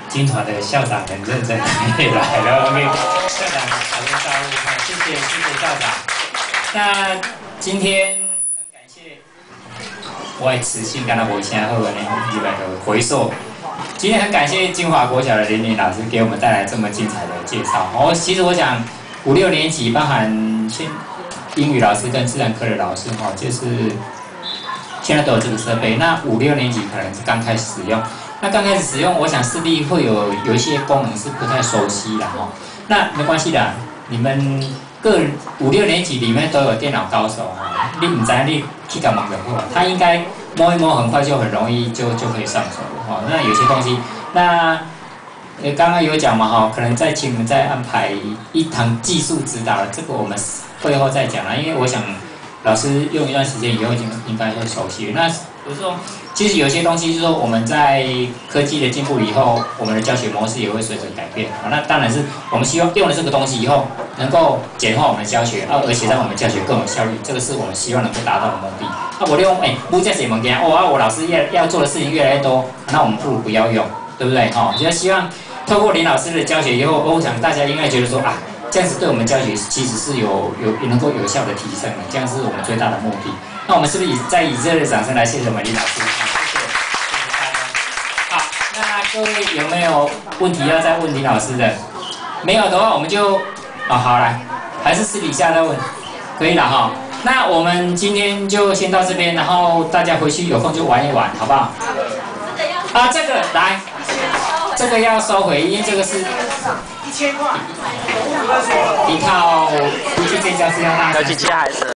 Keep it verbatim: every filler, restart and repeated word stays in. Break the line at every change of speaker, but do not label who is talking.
金华的校长很认真也来了 ，OK， 校长打声招呼，哈，谢谢谢谢校长。那今天很感谢我的磁性跟他无声好的呢，入来的回溯。今天很感谢金华国小的林林老师给我们带来这么精彩的介绍。哦，其实我想五六年级包含现英语老师跟自然科的老师，哈，就是现在都有这个设备。那五六年级可能是刚开始使用。那刚开始使用，我想势必会有有一些功能是不太熟悉的哈。那没关系的，你们各五六年级里面都有电脑高手哈，你唔知你去干嘛就好，他应该摸一摸，很快就很容易就就可以上手了哈。那有些东西，那呃刚刚有讲嘛哈，可能再请你们再安排一堂技术指导了，这个我们会后再讲了，因为我想老师用一段时间以后，应应该会熟悉。那比如说，其实有些东西就是说我们在科技的进步以后，我们的教学模式也会随着改变啊。那当然是我们希望用了这个东西以后，能够简化我们的教学，啊，而且让我们教学更有效率，这个是我们希望能够达到的目的。啊，我利用哎，不这些物件，哦啊，我老师要要做的事情越来越多，那我们不如不要用，对不对？哈、哦，就希望透过林老师的教学以后，我想大家应该觉得说啊。这样子对我们教学其实是有有能够有效的提升的，这样是我们最大的目的。那我们是不是以再以热烈的掌声来谢谢我们李老师？好，谢谢，谢谢大家。好，那各位有没有问题要再问李老师的？没有的话，我们就啊好来，还是私底下再问，可以了哈。那我们今天就先到这边，然后大家回去有空就玩一玩，好不好？啊，这个来。这个要收回，因为这个是一千块，一套夫妻间教室要大。要去接孩子。